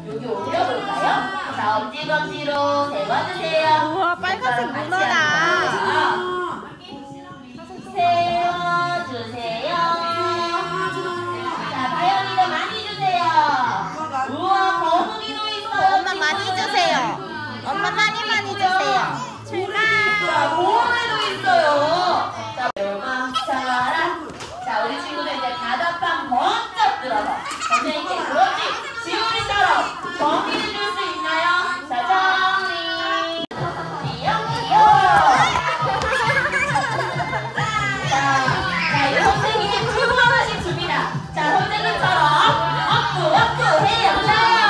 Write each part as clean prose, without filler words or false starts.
여기 올려볼까요? 자, 엄지검지로 세워주세요. 우와, 빨간색 문어다. 세워주세요. 자, 다현이도 많이 주세요. 우와, 거북이도 있어요. 엄마 많이 주세요. 엄마 많이 주세요. 출발. 자, 고래도 있어요. 자, 열망차라. 자, 우리 친구들 이제 다다판 번쩍 들어서 선생님께 그렇지. 지우리처럼 정리를 줄 수 있나요? 자, 정리. 귀여워. 자, 이 선생님이 두 하나씩 줍니다. 자, 선생님처럼 업고 해요. 자,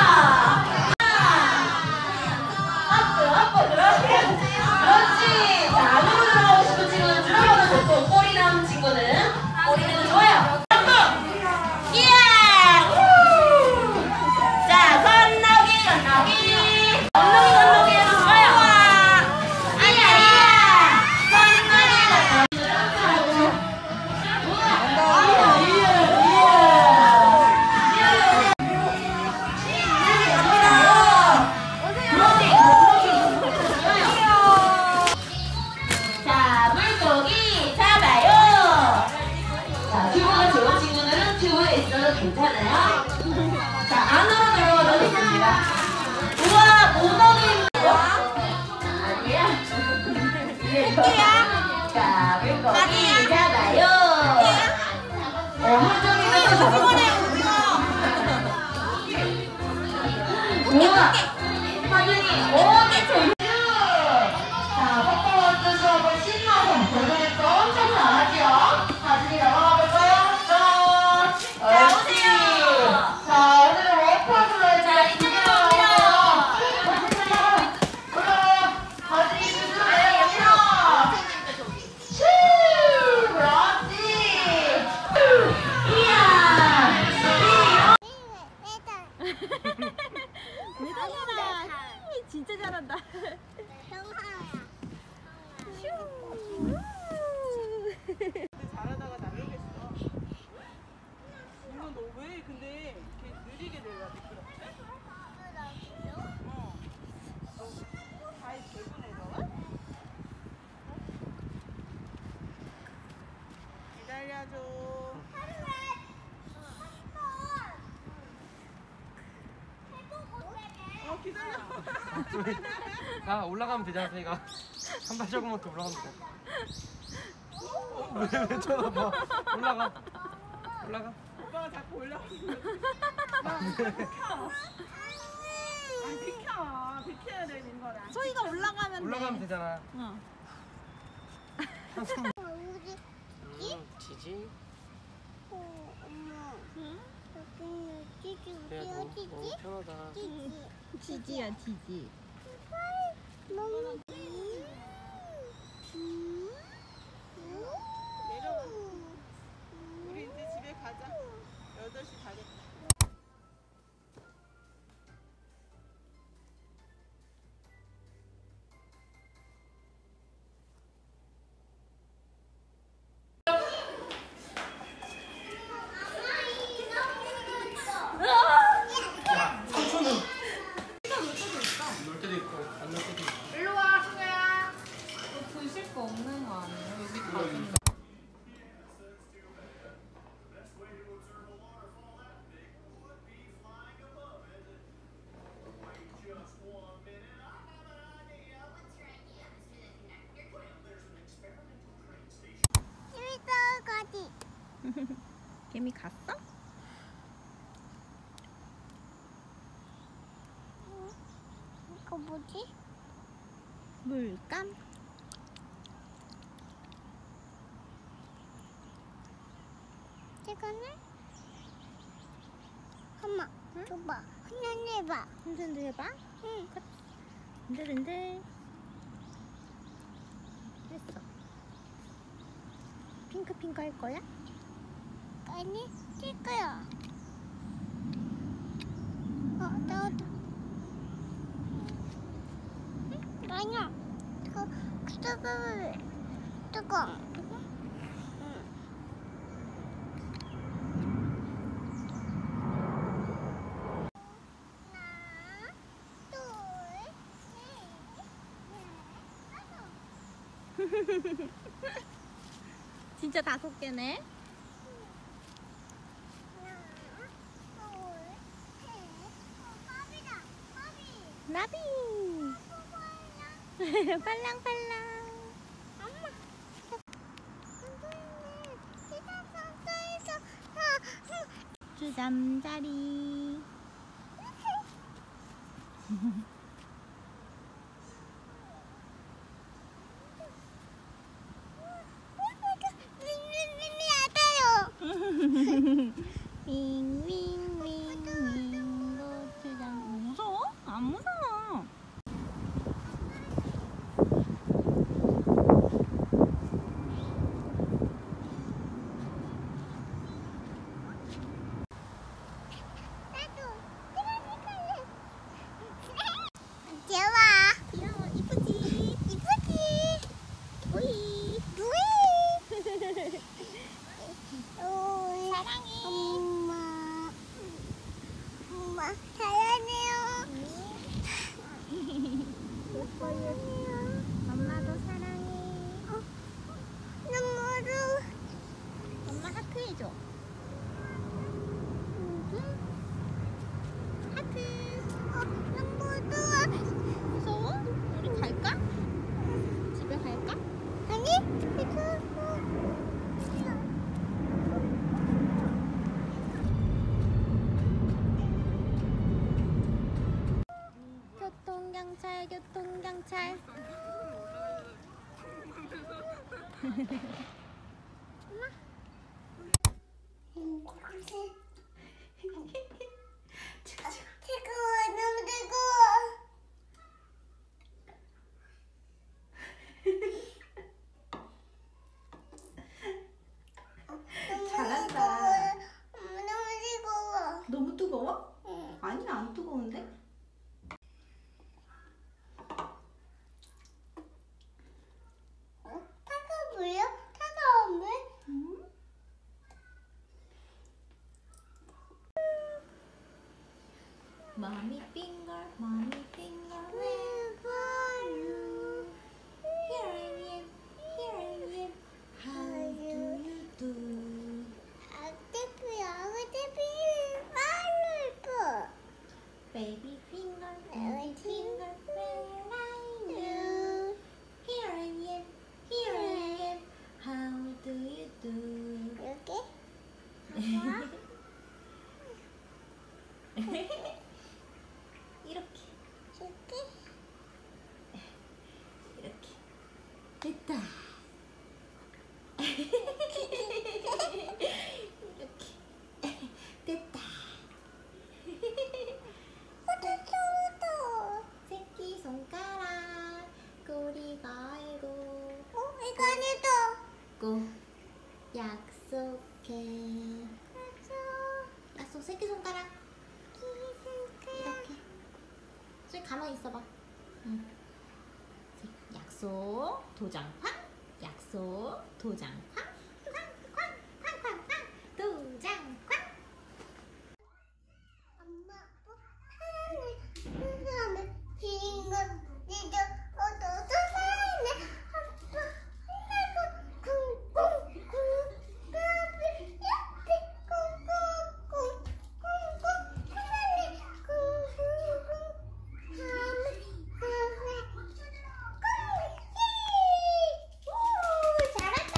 업고 그렇지. 자, 안으로 들어가고 싶은 친구는 들어가면 좋고 꼬리 나온 친구는 꼬리는 좋아요. 업고. 예! 자, 건너기 해도 좋아요. 이야. 자, 물고기 잡아요. 자, 튜브가 좋은 친구들은 튜브에 있어도 괜찮아요. 자, 안으로 들어가도 좋습니다. 우와, 문어도 있네요. 아니야. 자, 물고기 잡아요. 한정이가 우와, 하준이, 엄청 자, 뽀뽀 뜨고 한번 신나서 도전했어. 엄청 잘하지요? 하준이 넘어가 볼까요? 짠! 오세요! 자, 오늘은 워크업으로 해서 이쪽으로 오세요. 올라와요. 하준이 스스로예요. 여기로. 슈! 그렇지! 이야! 매달려라. 진짜 잘한다. 잘하다가 날르겠어. 이거 너 왜 근데 이렇게 느리게 내려 미끄럽지? 너 발이 대고 내려와? 기다려줘. 기다려. 자, 올라가면 되잖아, 저희가. 한 발자국만 더 올라가면 돼. 왜 쳐다봐? 올라가. 오빠가 자꾸 올라가. 비켜야 되는 거라. 소희가 올라가면 올라가면 돼. 되잖아. 어. 지지. 응? 그래야 너무 편하다. 지지야, 지지. 내려가. 우리 이제 집에 가자. 8시 다 됐다. 삼촌은 놀 때도 있고 안 놀 때도 있고. 일로 와, 승우야. 드실 거 없는 거 아니에요? 여기 다 있는데. 개미 갔어? 이거 뭐지? 물감? 이거는? 엄마, 줘봐. 하나 해봐. 흔들흔들 해봐. 응. 흔들흔들. 됐어. 핑크핑크 할 거야? 아니, 뛸 거야. 나도. 아니야. 뜨거. 진짜 5개네. 나비. 팔랑팔랑. 주잠자리. 윙윙윙윙 고추장. 무서워? 안 무서워. 귀여워. 이쁘지? 오이. 사랑해. 엄마 사랑해요. 엄마도 사랑해. 눈물을 엄마 하트 해줘. 하트. 눈물도 무서워? 우리 갈까? 집에 갈까? 아니 이거 교통경찰, 교통경찰. 뜨거워 너무 뜨거워. 잘한다. 너무 뜨거워. 너무 뜨거워? 응. 아니야, 안 뜨거운데? 차가워요? 차가운데? Mommy finger, mommy finger, where are you? Here I am, here I am. How do you do? 아떼피야, 아떼피 예뻐. Baby finger, baby finger, where are you? Here I am, here I am. How do you do? 이렇게? 이렇게, 이렇게? 이렇게. 됐다. 이렇게. 됐다. 새끼손가락 꼬리가 알고 이거 아니다. 꼭 약속해. 약속 새끼손가락 이렇게. 저기 가만히 있어봐. 응. 약속 도장쾅. 약속 도장쾅. 쾅쾅쾅쾅쾅 도장쾅. 엄마, 사랑해. 빙고, 니도 어떠서 사랑해. 아빠, 엄마가 쿵쿵쿵, 까비, 야비, 쿵쿵쿵, 쿵쿵, 사랑해. 쿵쿵쿵, 하메, 쿵, 잘한다.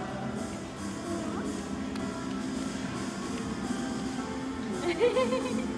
아,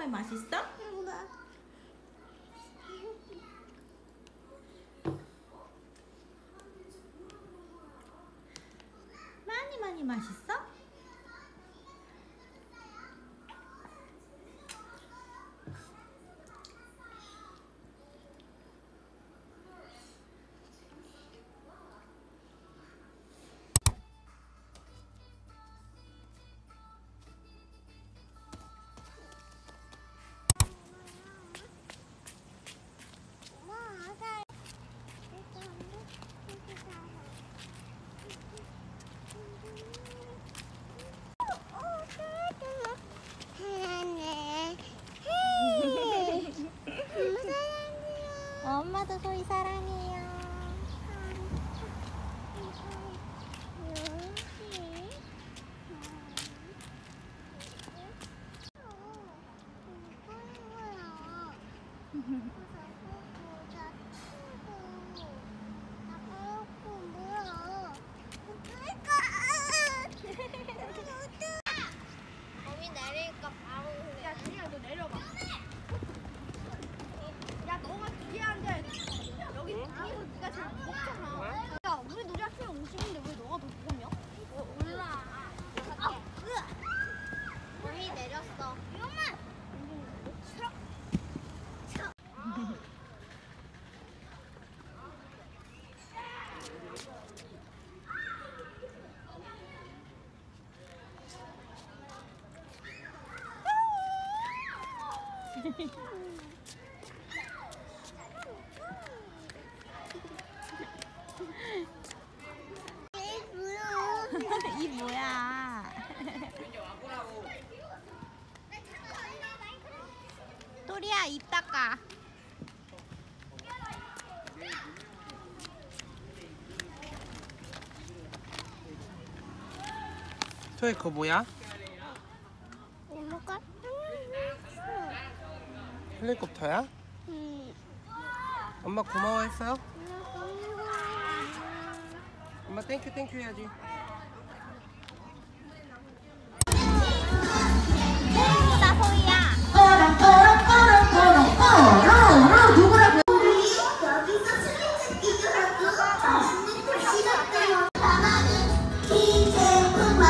맛있어? 많이 맛있어? 엄마도 소희 사랑해요. 범이 내리니까 바로 야, 준이야, 너 내려봐. 야, 너가 뒤에 앉아야 돼. 여기 이거 네가 제일 무겁잖아. 야, 우리 놀이 학교는 50인데 왜 너가 더 무겁냐? 몰라. 범이 내렸어. 위험한. 이 뭐야? 또리야 입 닦아. 소희 그거 뭐야? 이모가? 헬리콥터야? 엄마 고마워했어요? 엄마 땡큐 해야지. 나 소희야. 누구라고? 여기서 술래잡기도 하고 맛있는 도시락도 가만은 기재구만.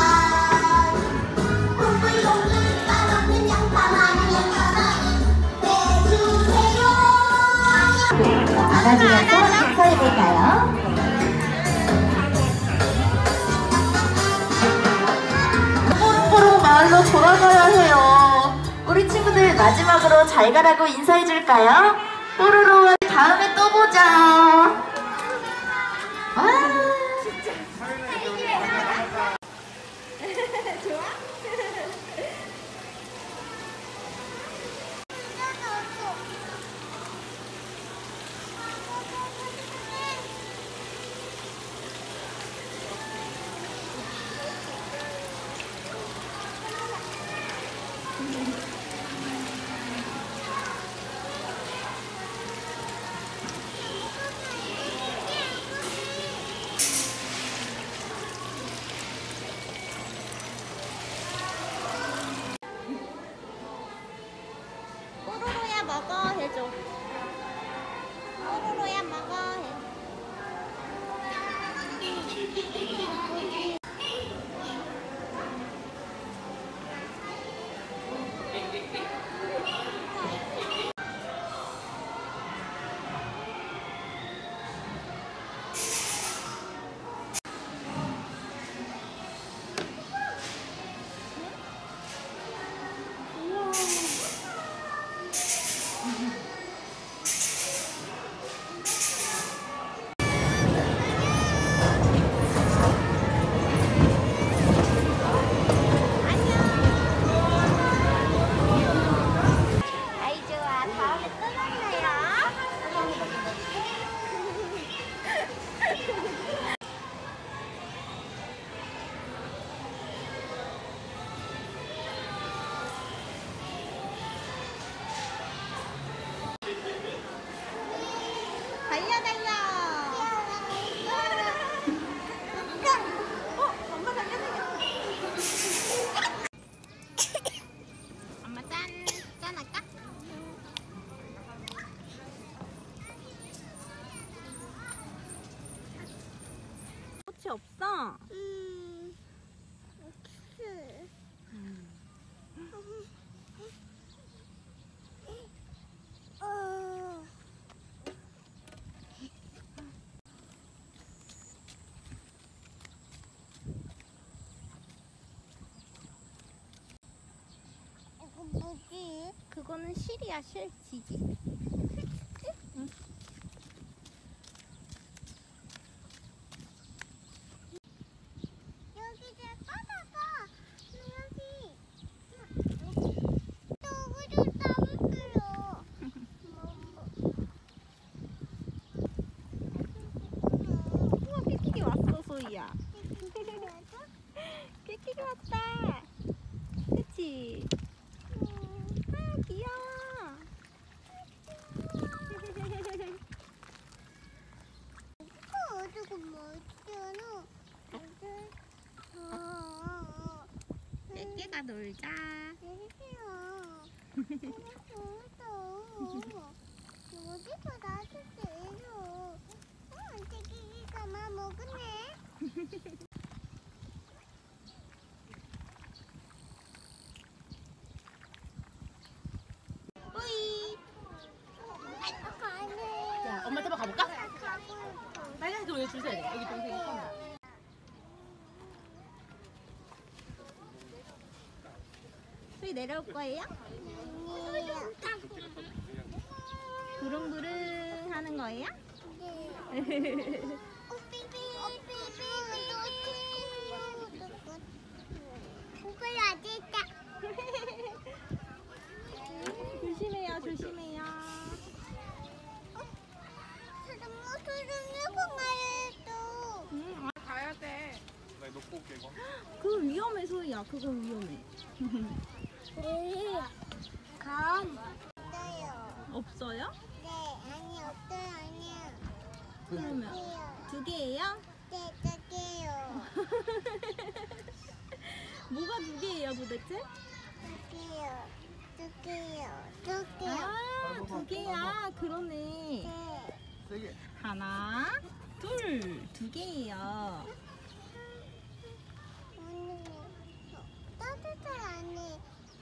동글동글 맛없는 양파 많은 양파만은 내주세요. 안아주면서 인사해볼까요? 뽀롱뽀롱 마을로 돌아가야 해요. 우리 친구들 마지막으로 잘 가라고 인사해줄까요? 뽀로로 다음에 또 보자. 와. 뽀로로야 먹어 해줘. 뽀로로야 먹어 해. 없어? 이거 뭐지? 그거는 실이야, 실. 지지. 응. 여기 제 바다가 여기 너구리 따블게요. 우와, 깨끼기 왔어, 소희야. 깨끼기 왔다. 그치? 아, 귀여워. 저거 뭐잖아. 깨끼가 놀자. 어디서 놔주세요. 새끼가만 먹었네. 뿌이. 자, 엄마 한번 가볼까? 빨간색 여기 줄 서야 돼. 여기 동생이 있잖아. 소희 내려올 거예요? 부릉부릉 하는 거예요? 조심해요, 조심해요. 가야 돼. 나 이거 놓고 올게 이거. 그거 위험해, 소희야. 그거 위험해. 감. 없어요? 네, 아니 없어요, 아니요. 그러면 없어요. 2개예요? 네, 저게요. 뭐가 2개예요, 도대체? 저게요. 아, 2개야. 그러네. 네. 세게. 하나, 둘, 2개예요. 오늘 따뜻한 안에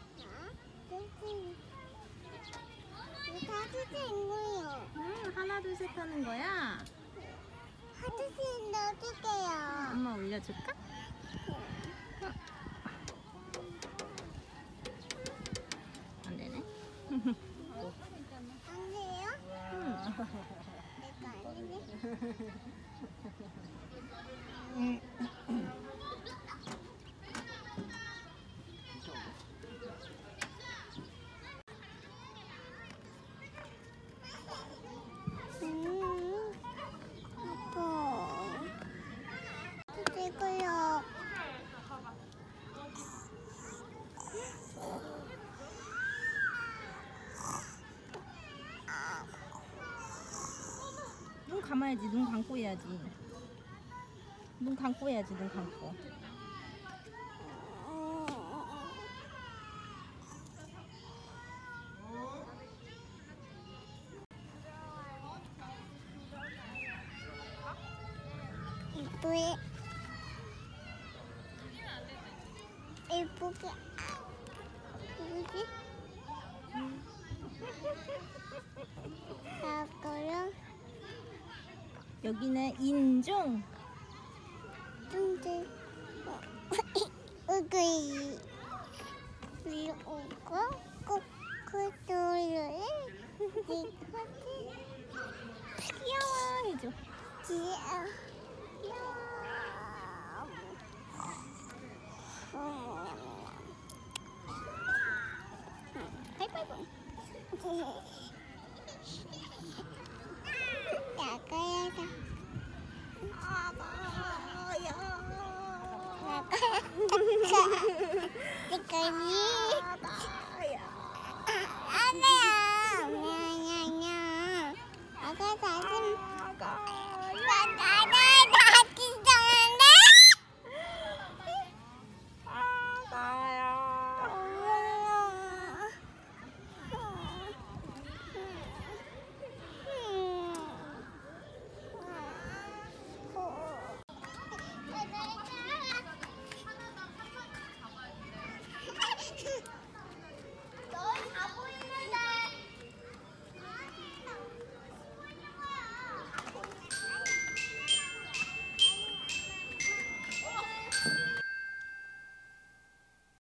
따뜻한 거요. 하나, 둘, 셋 하는 거야. 하트씩 넣어줄게요. 엄마 올려줄까? 안 되네. 안 돼요? 내가 안 되네. 아빠. 이거요. 눈 감아야지. 눈 감고 해야지. 눈 감고 해야지. 눈 감고. 이쁘게. 이쁘게. 뭐지? 하고요. 여기는 인중. 근데 여기 이거 코코도를 이거지. 귀여워 해줘. 하이파이브. 나가야다.